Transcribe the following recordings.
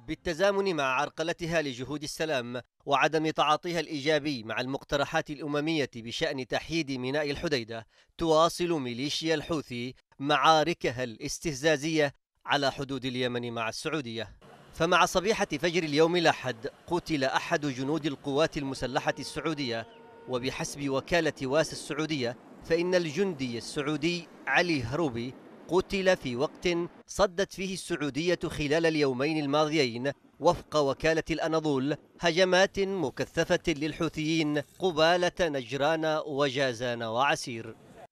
بالتزامن مع عرقلتها لجهود السلام وعدم تعاطيها الإيجابي مع المقترحات الأممية بشأن تحييد ميناء الحديدة، تواصل ميليشيا الحوثي معاركها الاستفزازية على حدود اليمن مع السعودية. فمع صبيحة فجر اليوم الأحد قتل أحد جنود القوات المسلحة السعودية، وبحسب وكالة واس السعودية فإن الجندي السعودي علي هروبي قتل في وقت صدت فيه السعودية خلال اليومين الماضيين وفق وكالة الأناضول هجمات مكثفة للحوثيين قبالة نجران وجازان وعسير.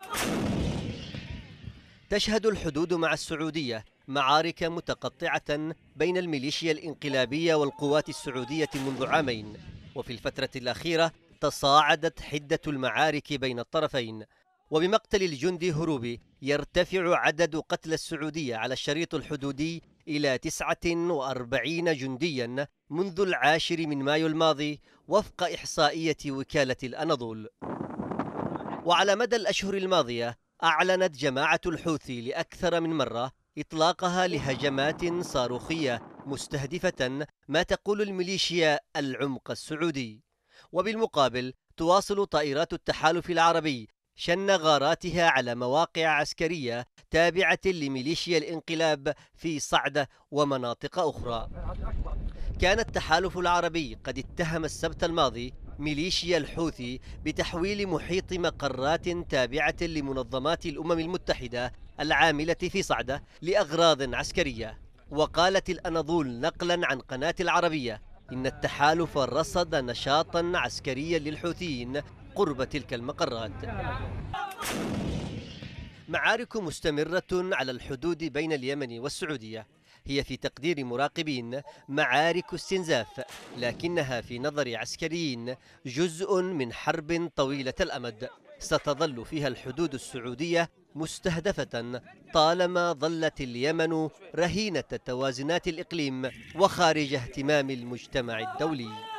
تشهد الحدود مع السعودية معارك متقطعة بين الميليشيا الانقلابية والقوات السعودية منذ عامين، وفي الفترة الأخيرة تصاعدت حدة المعارك بين الطرفين. وبمقتل الجندي هروبي يرتفع عدد قتلى السعودية على الشريط الحدودي إلى 49 جنديا منذ 10 من مايو الماضي وفق إحصائية وكالة الأناضول. وعلى مدى الأشهر الماضية أعلنت جماعة الحوثي لأكثر من مرة إطلاقها لهجمات صاروخية مستهدفة ما تقول الميليشيا العمق السعودي. وبالمقابل تواصل طائرات التحالف العربي شن غاراتها على مواقع عسكرية تابعة لميليشيا الانقلاب في صعدة ومناطق أخرى. كان التحالف العربي قد اتهم السبت الماضي ميليشيا الحوثي بتحويل محيط مقرات تابعة لمنظمات الأمم المتحدة العاملة في صعدة لأغراض عسكرية. وقالت الأناضول نقلا عن قناة العربية إن التحالف رصد نشاطا عسكريا للحوثيين قرب تلك المقرات. معارك مستمرة على الحدود بين اليمن والسعودية هي في تقدير مراقبين معارك استنزاف، لكنها في نظر عسكريين جزء من حرب طويلة الأمد ستظل فيها الحدود السعودية مستهدفة طالما ظلت اليمن رهينة توازنات الإقليم وخارج اهتمام المجتمع الدولي.